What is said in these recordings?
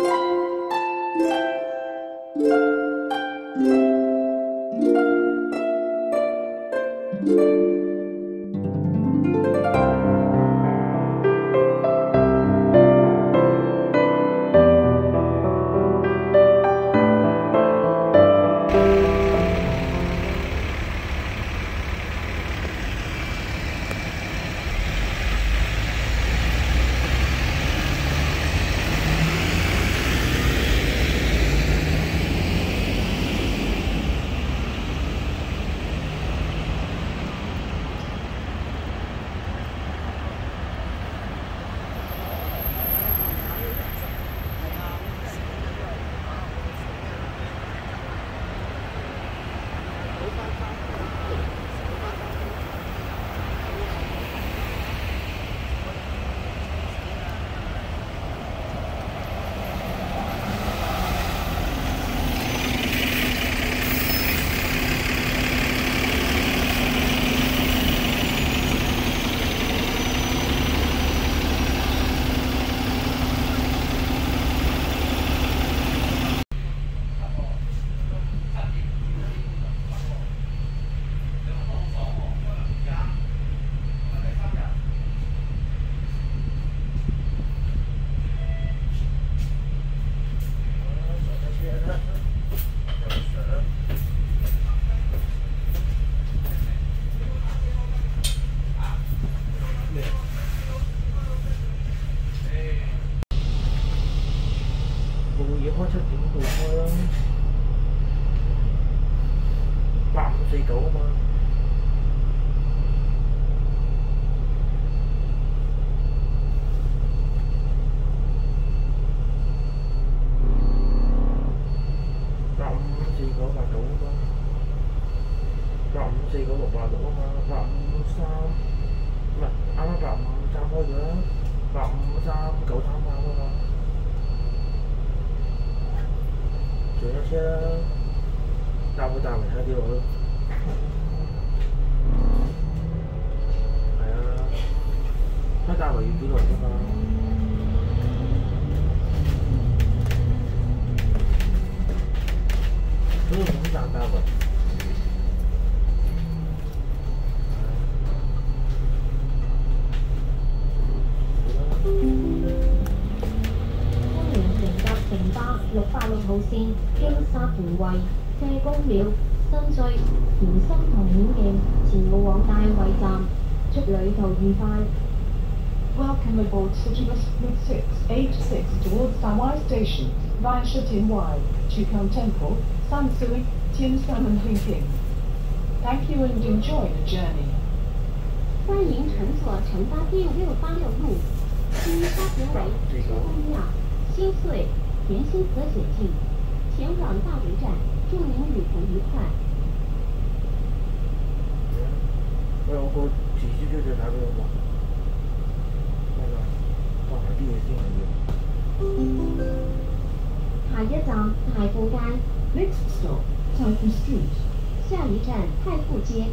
Welcome aboard City Bus 686 towards Sawai Station via Shitianwai, Chukang Temple, Sansui, Tianshan and Huiping. Thank you and enjoy the journey. 欢迎乘坐城巴第686路，经沙田围、公庙、新穗、田心泽显径，前往大围站。祝您旅途愉快。 我过继续就在那边嘛，那个到海地进来的。 下一站太富街。 Next stop, Taipei Street. 下一站太富街。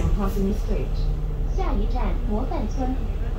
on passing estate. 下一站模范村。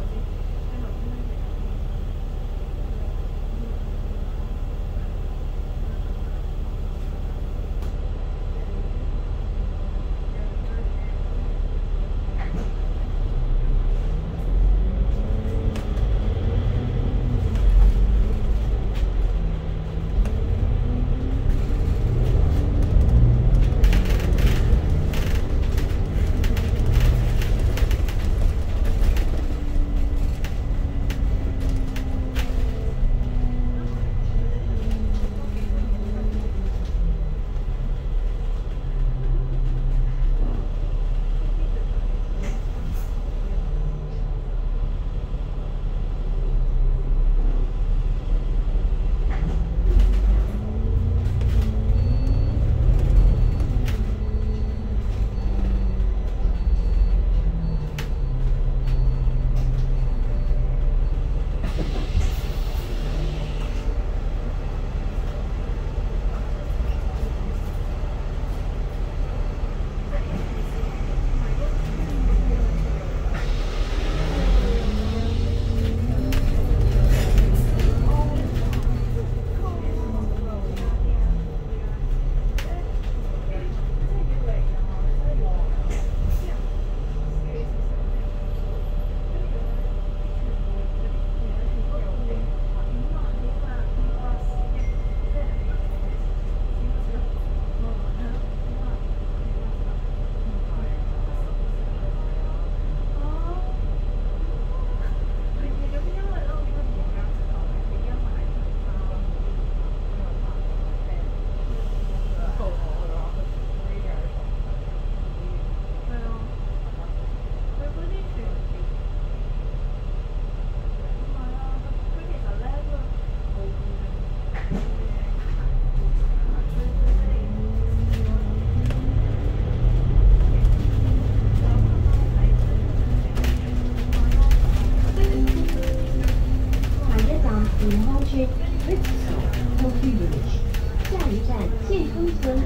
下一站建坑村。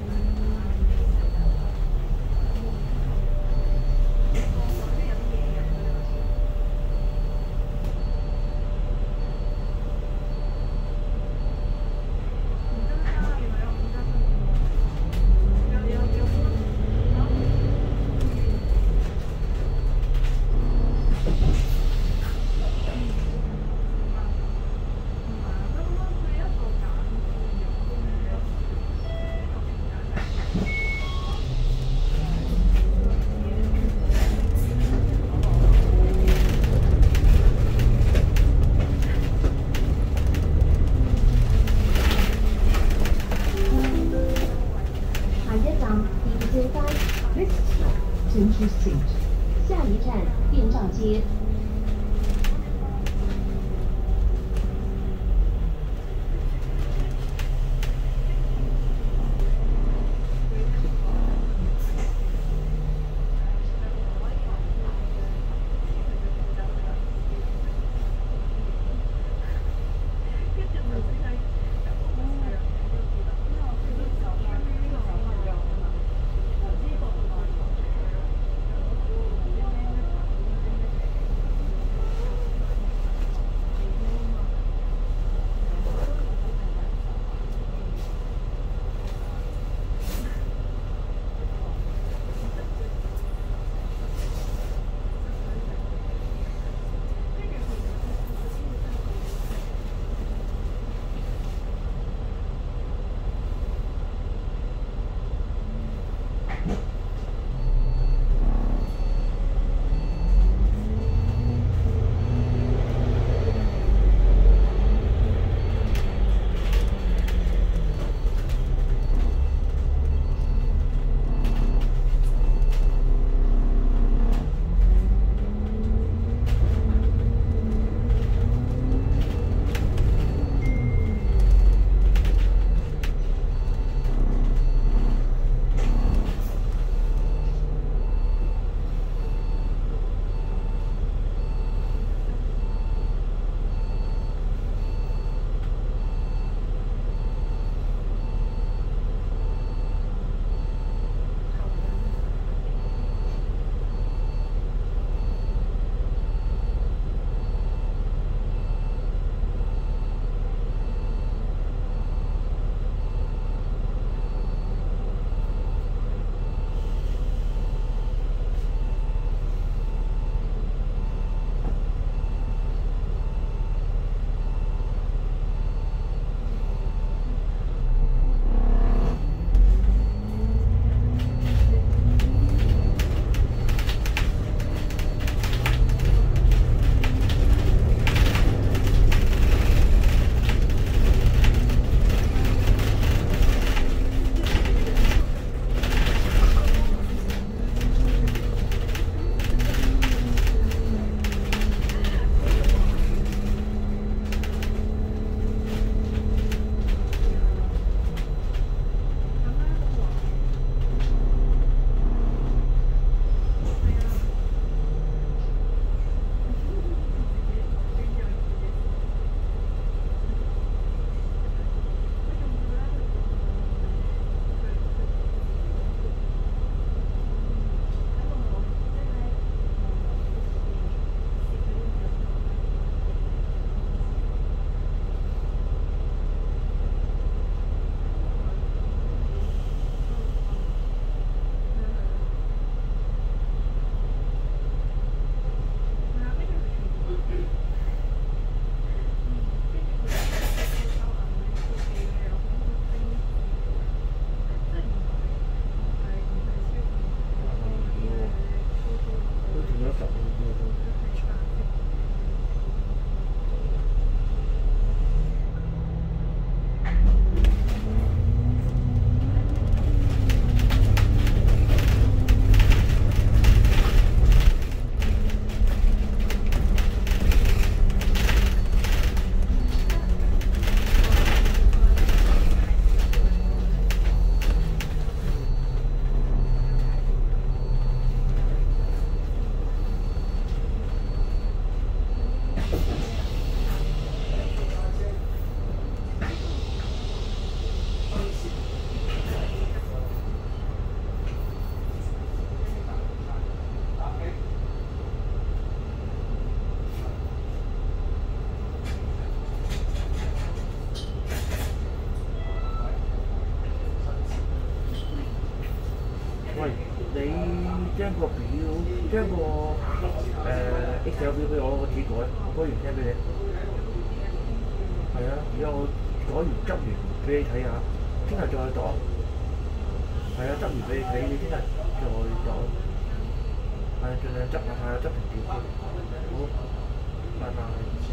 Tinchy Street. 下一站电照街。 將個Excel 表俾我自己改，我改完 send 俾你。係啊，而家我改完執完俾你睇下，聽日再度。係啊，執完俾你睇，你聽日再度。係啊，盡量執下，執平啲先。好，拜拜。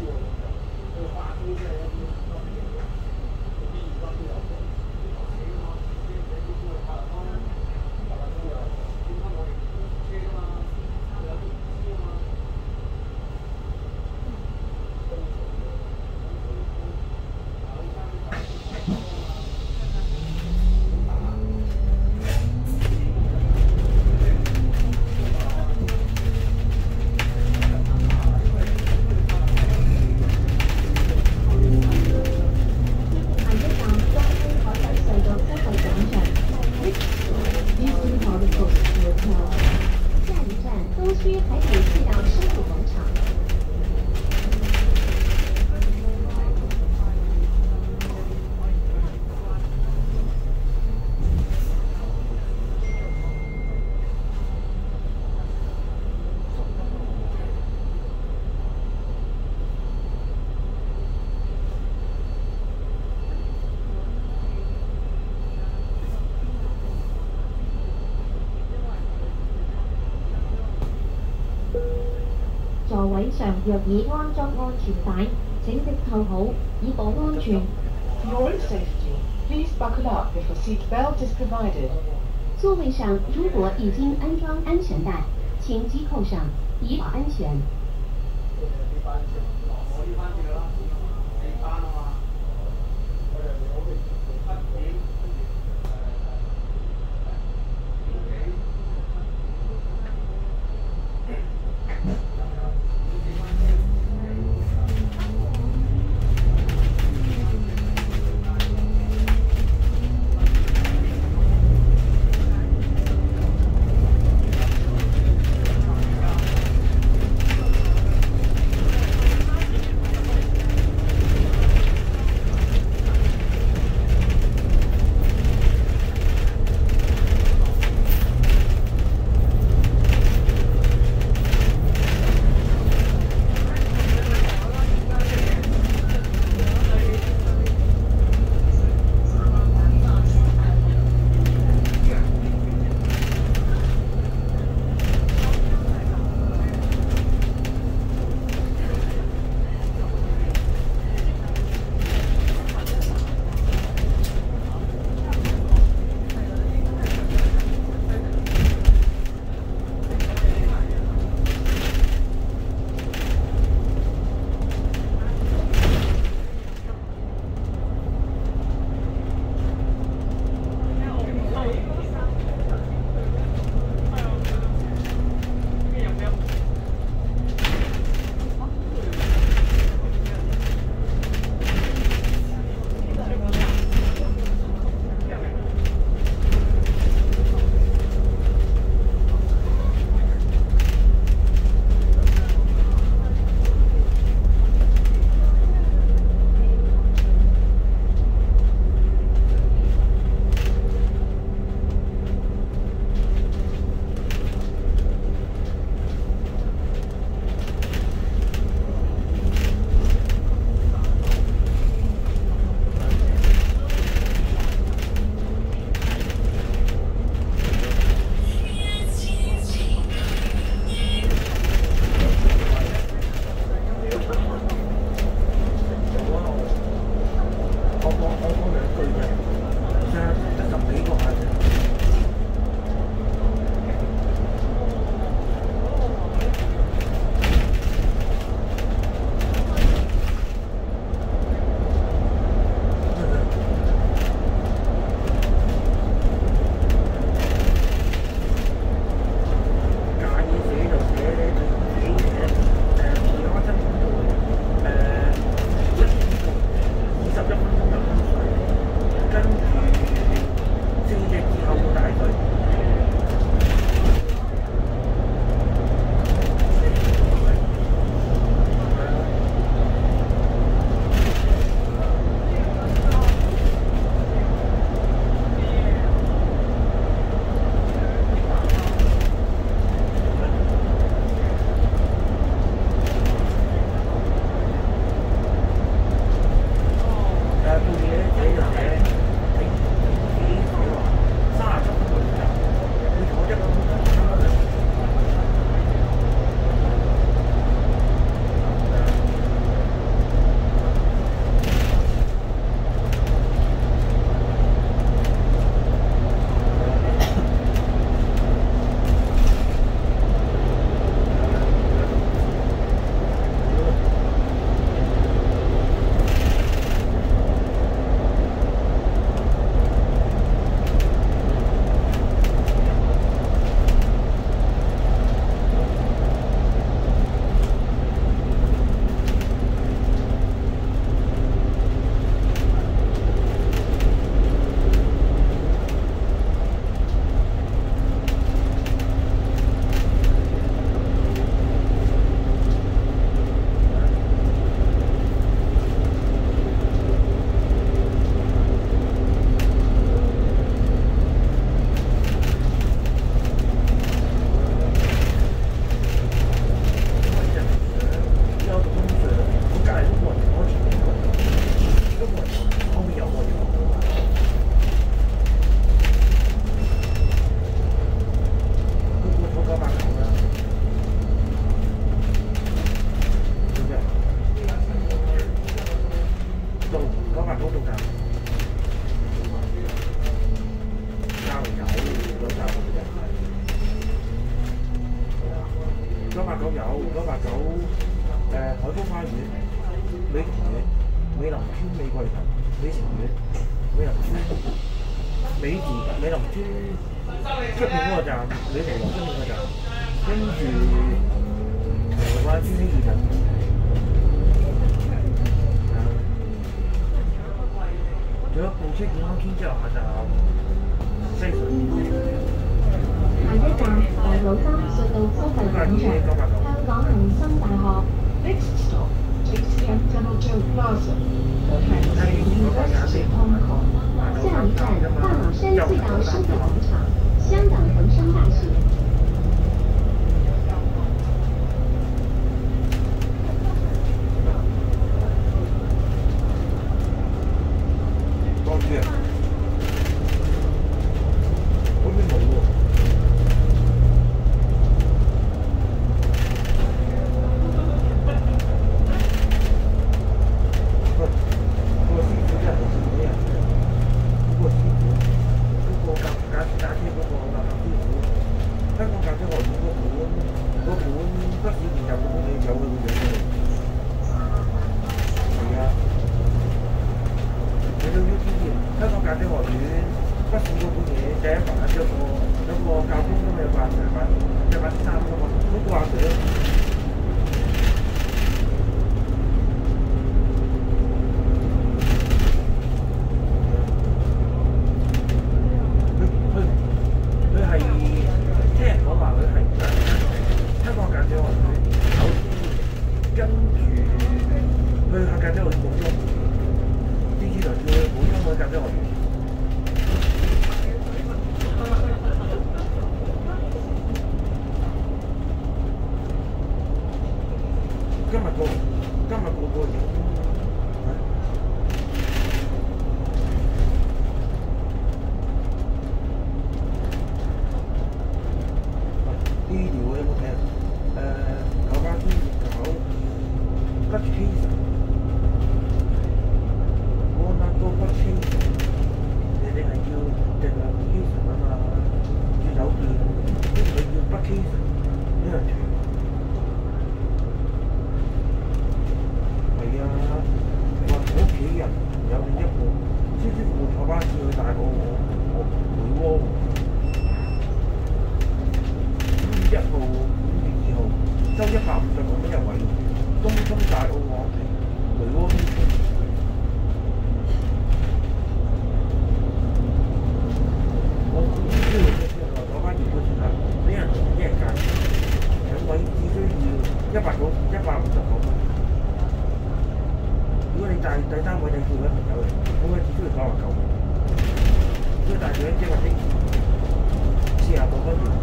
座位上若已安裝安全帶，請即扣好，以保安全。 For your own safety, please buckle up if a seat belt is provided. 座位上如果已经安装安全带，请系扣上，以保安全。 989有989海豐花園、美同苑、美林村美桂林、美城苑、美林村、美林村出面嗰個站，美圖樓出面個站，跟住銅鑼灣村呢二站。仲有部車健康村之後下站西隧。 下一站大老山隧道收費廣場，香港恒生大學。 Next stop, JCM Demo Plaza, University of Hong Kong. 下一站大老山隧道收费广场，香港恒生大学。 多啲啊！嗰邊冇喎。嗰個師傅真係好善俾人嘅。嗰個師傅，嗰個駕車嗰個垃圾師傅，香港駕車學院嗰本不少練習嗰本嘢有佢個樣嘅。係啊。你都要知嘅，香港駕駛學院筆試嗰本嘢第一版有個教官都有扮衫㗎嘛，嗰個阿 Sir， 佢係聽人講話佢係香港駕駛學院考試，跟住去駕駛學院補中。啲主台叫佢補充佢駕駛學院。今日個影，醫療有冇睇啊？九巴專業搞不欺神。都不清楚，你哋係叫定係不欺神啊嘛？住酒店，啲佢叫不欺神，呢樣團。係啊，話我屋企人有另一個，舒舒服服坐巴士去大澳梅窩。5月1號、5月2號，收150蚊一位，東涌大澳往梅窩東涌。159蚊。如果你第三位你叫位朋友嚟，咁佢只需要99蚊。如果帶住一隻或者49蚊條。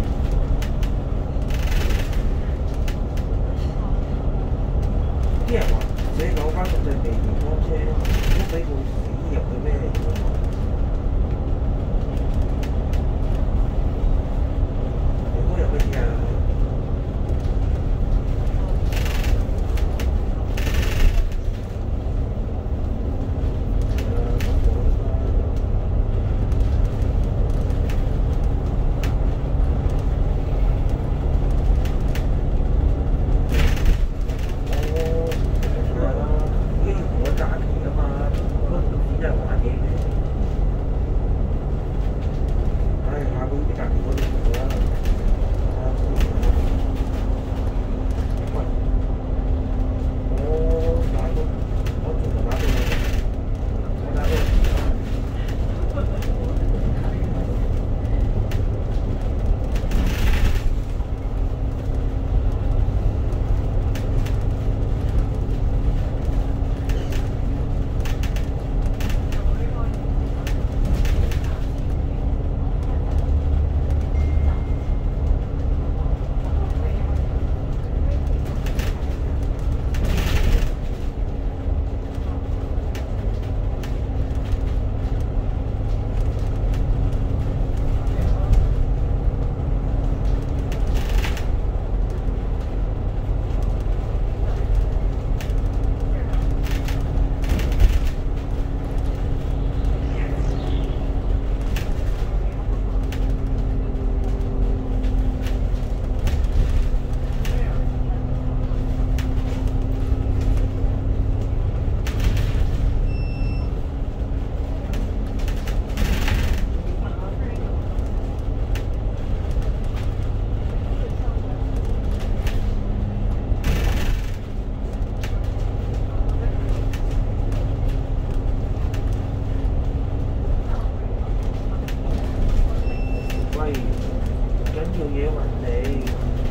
啲人話寫九巴實際地面幫車，都俾佢死入去咩嚟㗎？你嗰入去啲啊？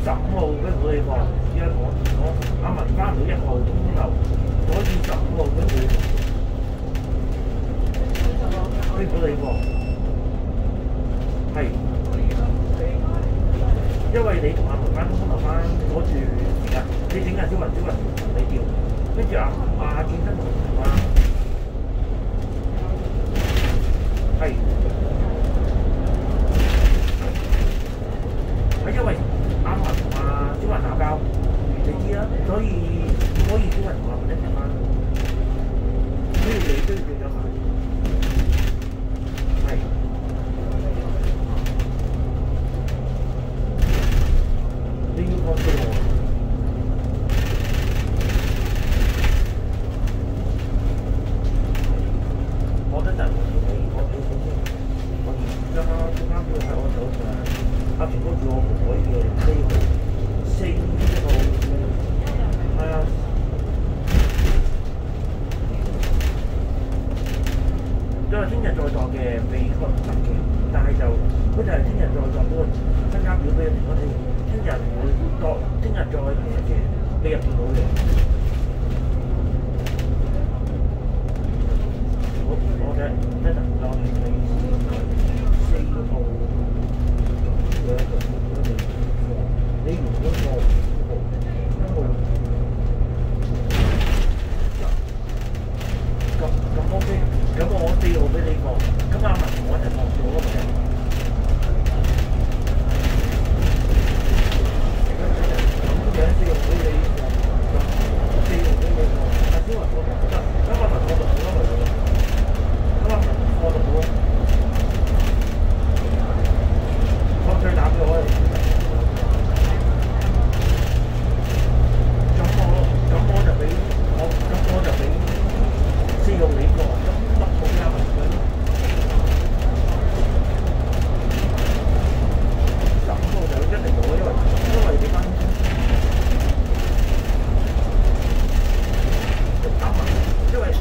15號俾唔到你放，而家我阿文翻唔到1號通流，所以15號俾唔到你放，係，因為你同阿文翻通流翻攞住時間，你整下小雲同你調，跟住阿健身同阿係。因為阿文同阿小雲鬧交，你知啦，所以唔可以小雲同阿文一齊翻，所以你都要轉咗埋，係，你要放棄我，我得陣我俾錢先，我而家表喺我手上。阿全哥住我海嘅4號，係啊，因為聽日再作嘅未確實嘅，但係就佢就係聽日再作嗰個增加表俾我哋，聽日會作，聽日再嘅未入電腦嘅。我嘅一陣我係4號。你如果咁 OK，咁我4號俾你放，咁阿文同我一齊放咗嗰個嘅。咁樣4號俾你放，咁4號俾你放，阿小雲放得，咁阿文放就好啦，咁阿文放就好啦。我再打俾我哋。咁我就俾4號你過，咁6號加埋佢咯。15號就一定冇，因為你班啱啊，因為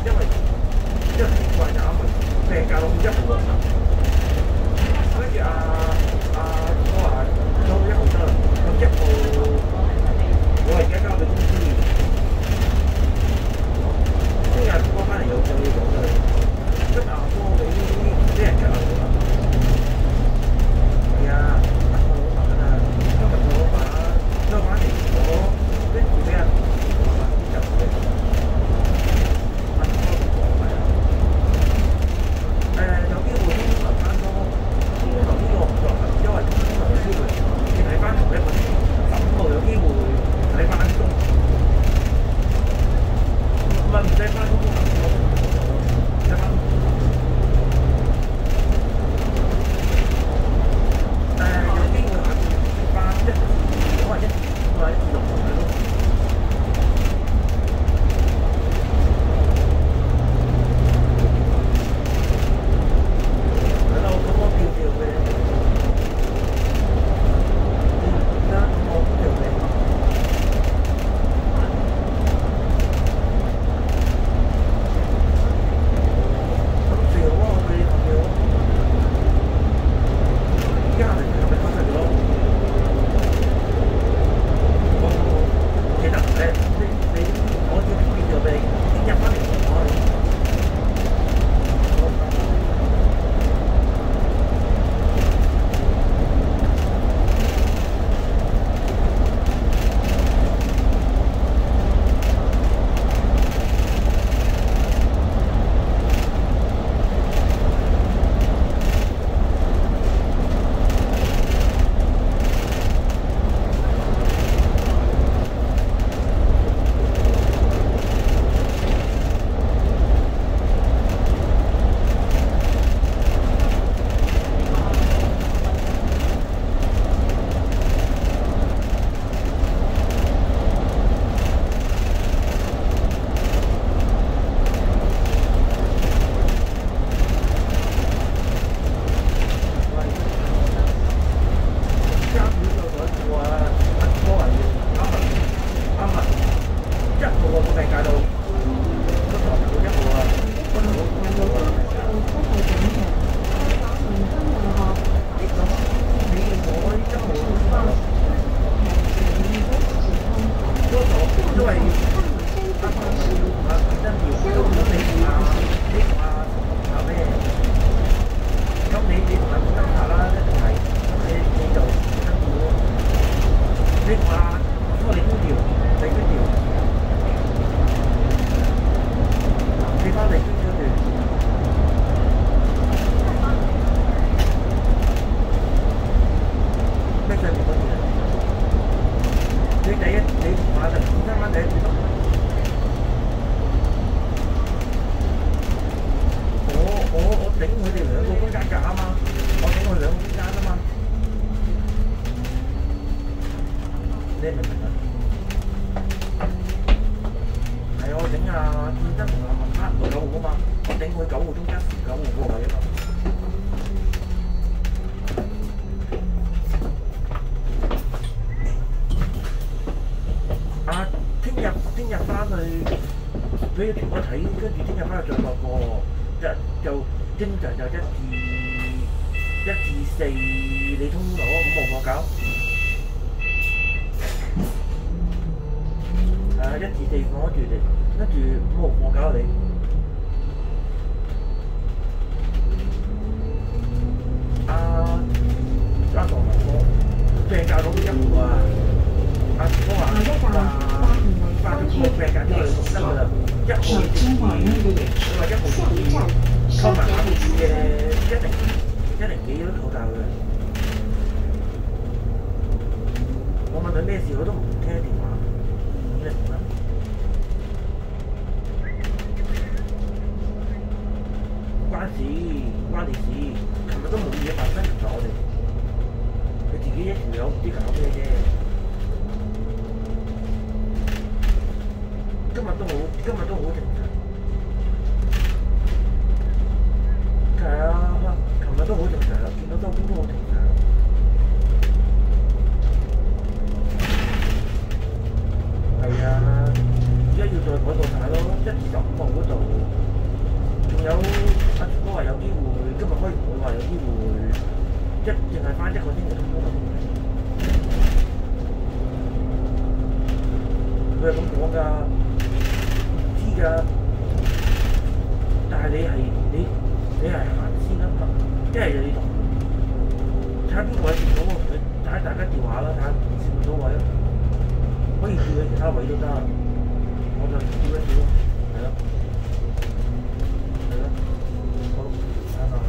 為阿唐同阿變真調都咁你同阿咩？咁你同阿變真拍啦，一定係你就變真調咯。你同阿因為你高調，你高調，你翻嚟邊嗰段？咩上面嗰段？你同阿就變真翻第一段咯。我頂佢哋兩個中間格啊嘛，我頂佢兩個中間啊嘛，你明唔明啊？係我頂啊，變真同阿文拍唔到9號啊嘛，我頂佢9號中間9號嗰個位啊嘛。聽日翻去俾條我睇，跟住聽日翻去再落個。就正常就1至4你通攞5號課搞，1至4放住你，跟住5號課搞你。阿唐文哥病教到1號啊！阿哥話發咗個病假咗佢得㗎啦，1號至2，佢話1號至2。扣埋下面嘅102都扣曬佢。我問佢咩事，佢都唔聽電話。咁你點啊？關事，關你事。琴日都冇嘢發生，其實我哋你自己一條友唔知搞咩啫。今日都好正常。係啊，琴日都好正常，見到周公都好正常。係啊，而家要再改個曬咯，1至15號嗰度，仲有阿全哥話有機會，今日開完會話有機會，淨係翻1個星期通風嘅問題。佢係咁講㗎，唔知㗎，但係你係行先啊嘛，即係你同睇下邊個位接到，同佢睇下大家調下啦，睇下接唔到位咯，可以調去其他位都得，我就調一調咯，係咯，好，拜拜。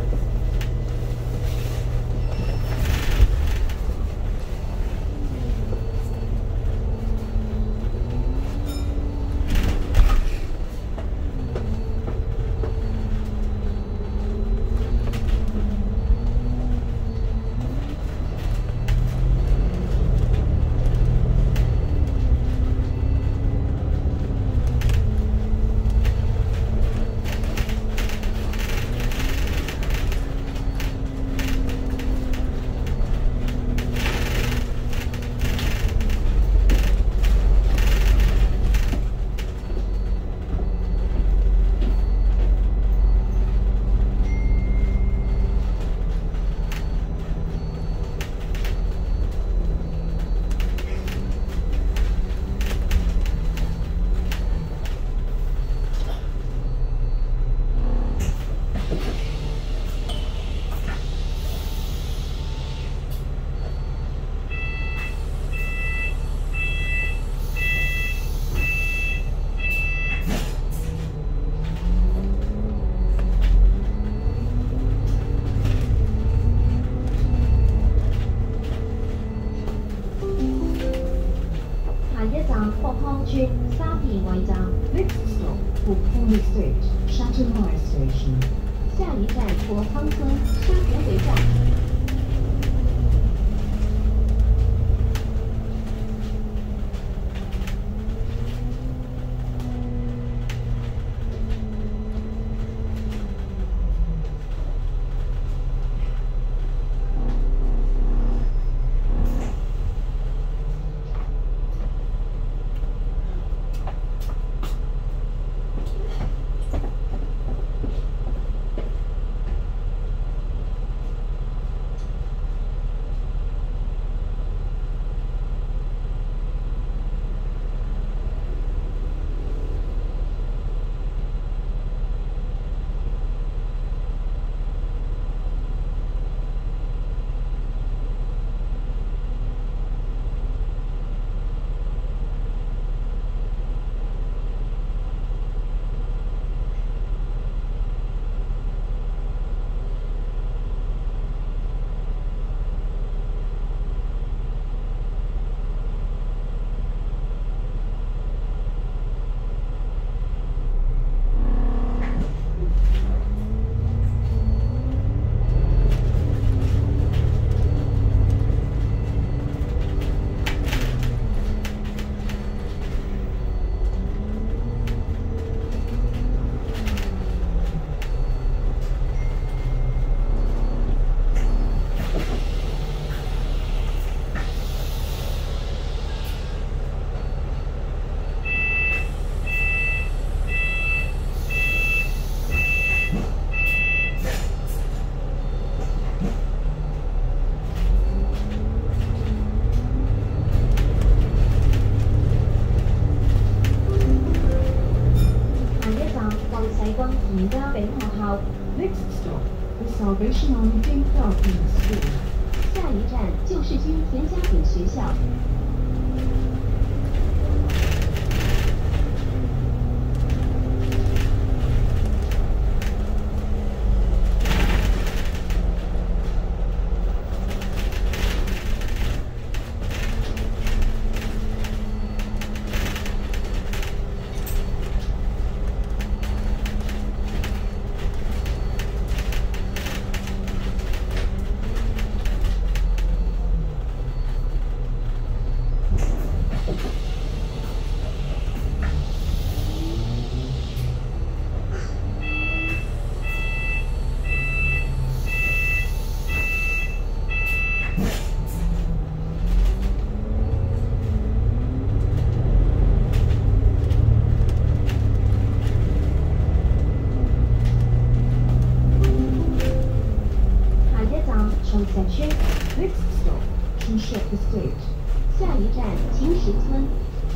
Next stop, Fort Estate, Shatton High Station. 下一站博康村沙田围站。 北路号。 Next stop, the Salvation Army Kindergarten School. 下一站救世军田家炳学校。 Next stop, Kinship Estate. 下一站秦石村。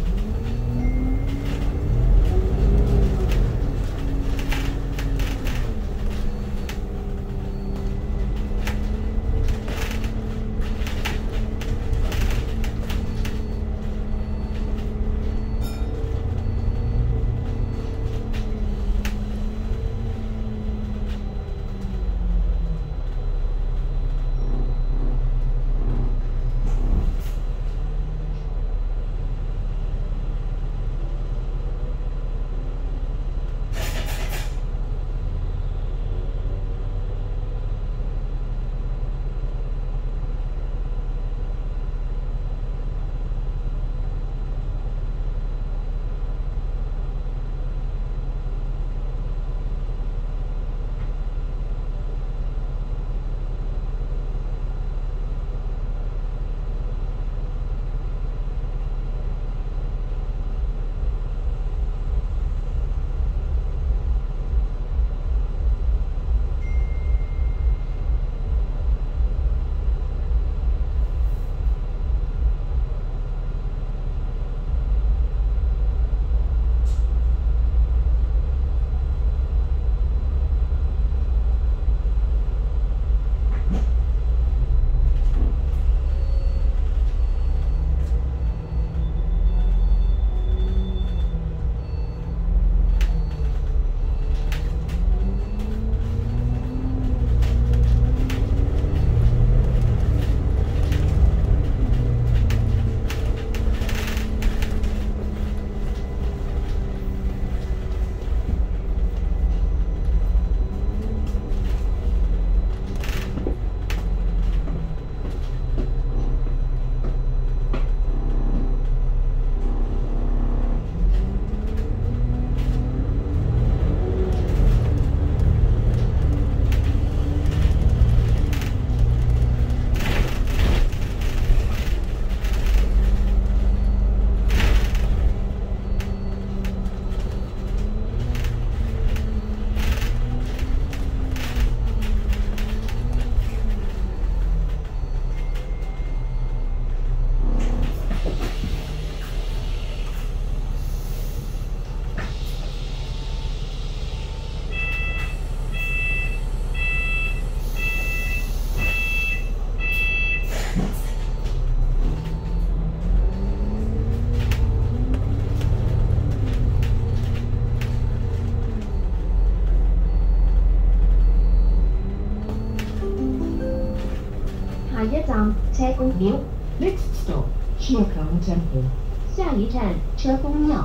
下一站车公庙。 Next stop, Shirkan Temple. 下一站车公庙。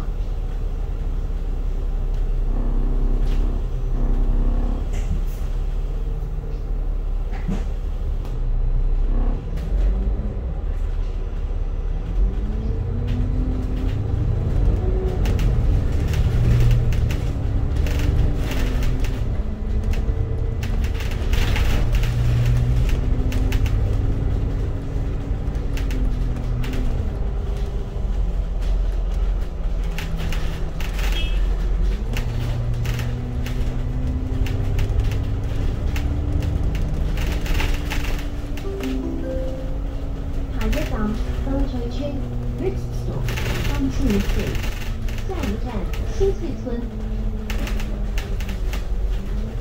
Next stop, Country Estate. 下一站新翠村。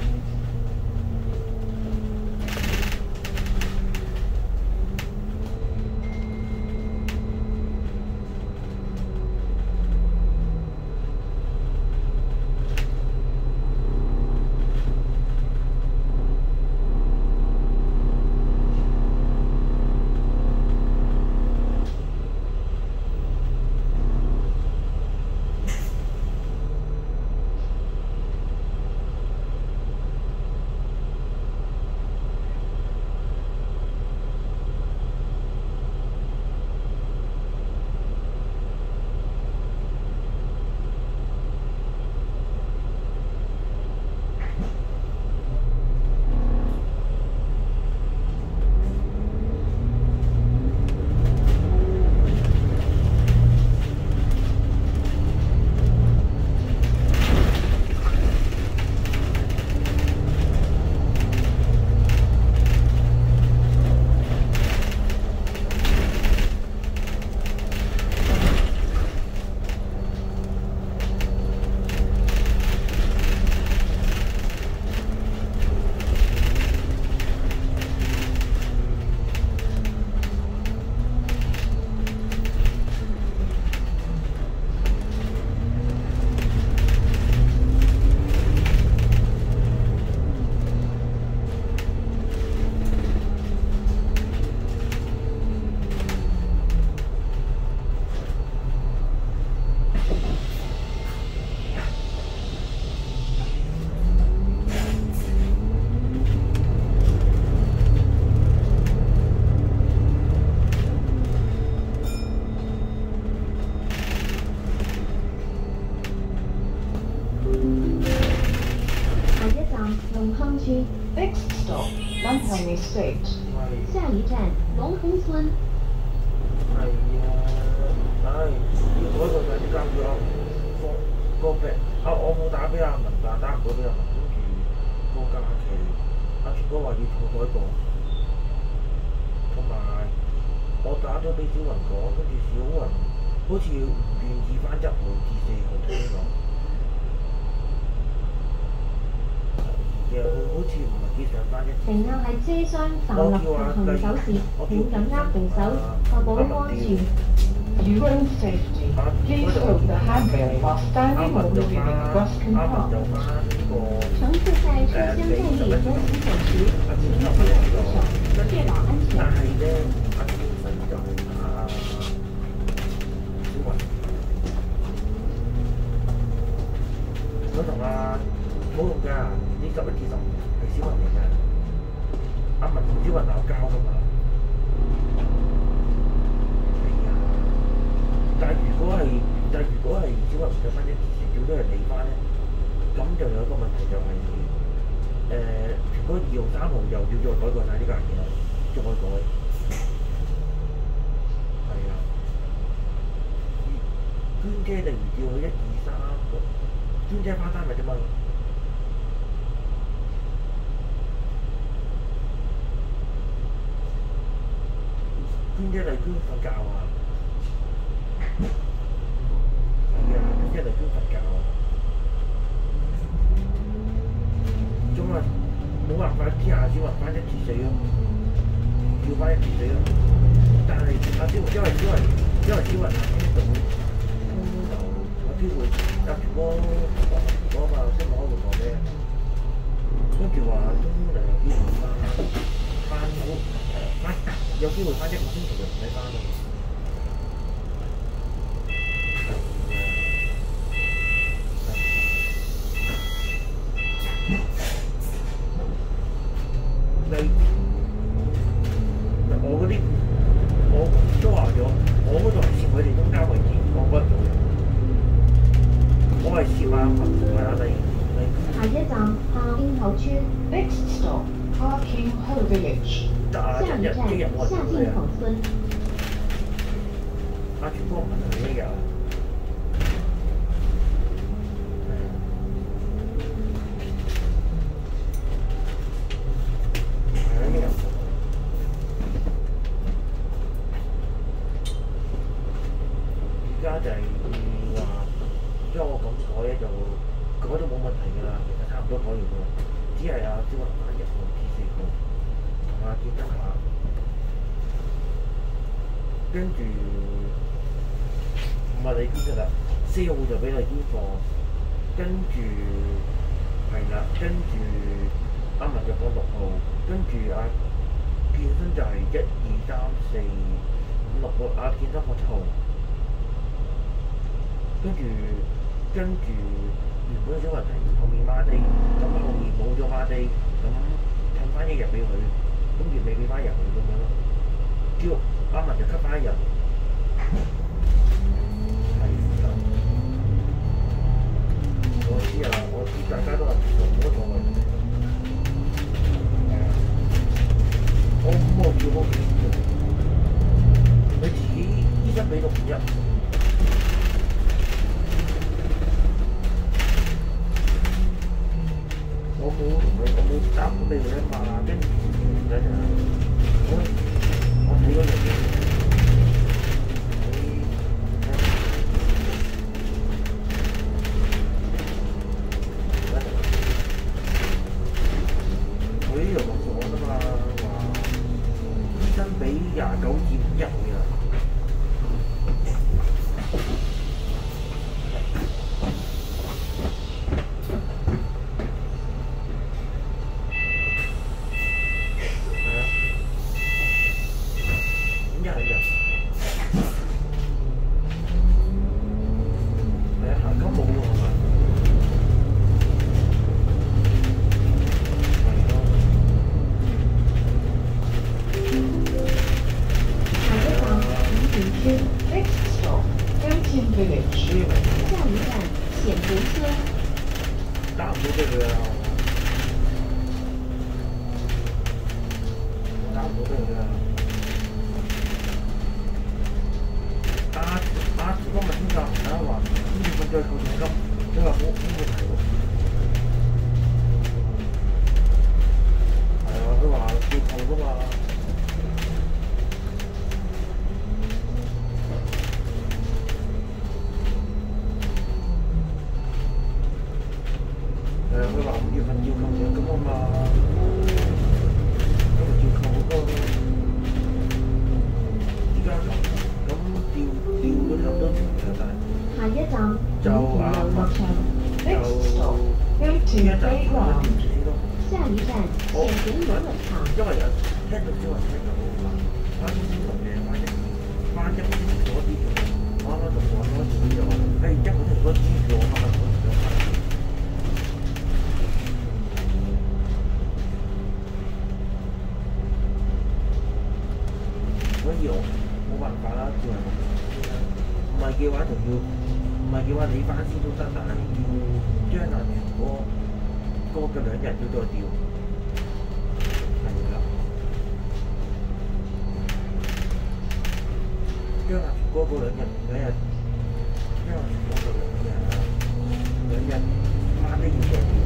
永康区。 Next stop, Lampang Estate. 係下一站龙峰村。 係啊，唉，要改個仔啲監佢個病我冇打俾阿文，但係打唔到俾阿文，跟住個假期阿全哥話要我改過，同埋我打咗俾小雲講，跟住小雲好似唔願意翻1號至4號聽講。佢好似唔係幾想翻一次。 乘客喺車廂站立實行手勢，請緊握扶手，確保安全。 You own safety. Please hold the handrail while standing or moving in the bus 阿文就 compartment. 翻呢個乘客在车厢站立和行走時，請繫好扶手，確保安全。 但係咧，阿先生就係阿小雲，佢同阿冇用㗎，呢11至15係小雲嚟㗎。阿文同小雲鬧交㗎嘛。係啊，但係如果係小雲唔想翻1至4，叫咗人嚟翻咧，咁就有一個問題就係、全哥2號、3號又要再改過晒呢間嘢啦，再改。係啊，娟姐定唔叫佢1、2、3個，娟姐翻單咪啫嘛。娟姐麗娟瞓覺啊！係啊，娟姐麗娟瞓覺啊！咁啊，冇辦法之下，小雲翻1至4咯，要翻1至4咯。但係阿小雲，因為小雲阿聽到就有機會阿全哥講嘛，先開會講咩？跟住話都有機會有機會翻1個星期就唔使翻啦。我嗰啲我都話咗，我嗰度係攝佢哋中間位置，我嗰日做嘅。我係攝阿文同埋阿麗。 下一站下汀頭村。 Next stop, Parking Ho Village. 下一站下汀口村。 阿全哥唔係同你一日。而家就係話，因為我咁改咧就改都冇問題㗎啦，其實差唔多改完㗎啦，只係阿小雲翻1號至4號同阿健身下，跟住唔係麗娟㗎啦，4號就俾麗娟放，跟住係啦，跟住阿文就放6號，跟住阿健身就係1、2、3、4、5、6個，阿健身放7號。跟住原本小雲係後面孖地，咁後面冇咗孖地，咁褪翻1日俾佢，咁月尾俾翻1日佢咁樣咯。叫阿文就 cut 翻1日。係啊，我知啊，我知大家都係冇乜錯嘅。係啊，我5號叫我佢自己醫生俾到5日。我冇答俾佢啊嘛，跟住有陣我睇嗰樣嘢，佢呢度講咗㗎嘛，話醫生俾29至5日佢啊。打唔到俾佢啊！ 冇俾佢啊！阿時光咪先教大家話，5月份再扣獎金，你話冇問題喎。係啊，佢話要扣㗎嘛。佢話5月份要扣獎金啊嘛，咁咪照扣咯。而家咁調咗差唔多全場，但係下一站就遊樂場。 Next stop, 呢一 Go 站 to 調少 Playground. 先咯。 下一站浅田游乐场。 因為有聽到小學生就好話，翻工先同嘅，翻一先嗰啲，我啱啱同我嗰時就話，一個先嗰啲叫我啱啱同佢講。所以我冇辦法啦，叫人唔係嘅話就要，唔係嘅話你翻先都得，但係要將阿全哥嘅2日要再調，係啦，將阿全哥嗰2日，將阿全哥嗰2日晚都要再調，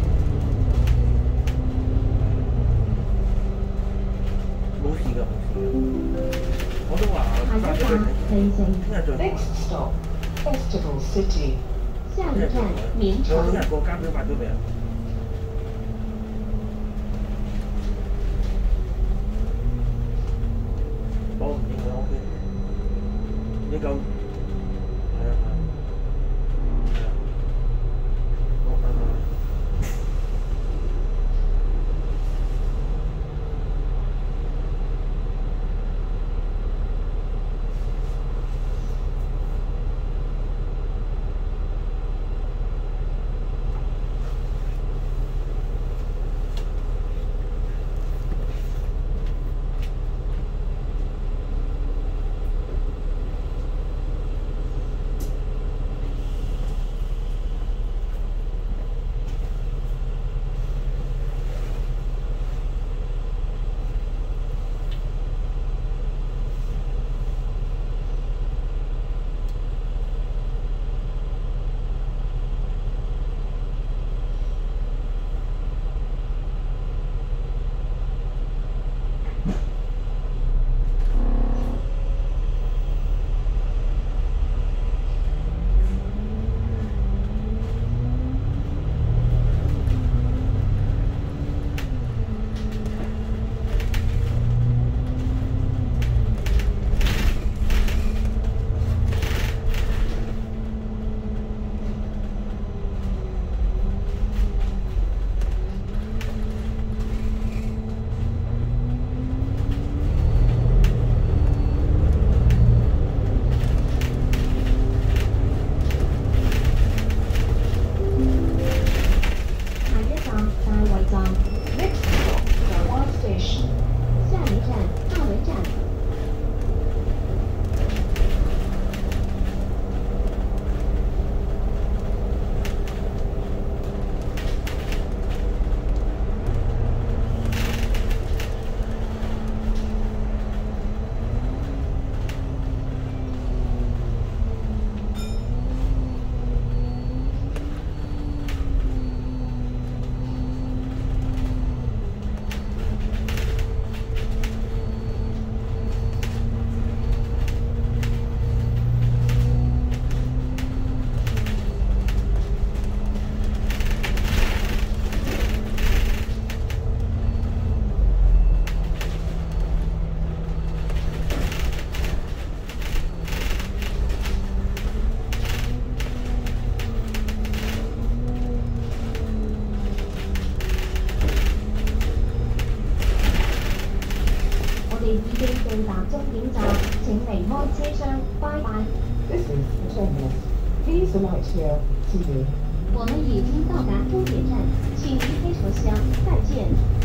冇事㗎，冇事㗎。我都話翻咗去聽日再講。 Next stop, Festival City. 下一站明有城。 人個監表發咗未啊？我唔應該 OK。你夠係啊係啊，好拜拜。 This is the terminus. Please alight here. See you. 我们已经到达终点站，请离开车厢，再见。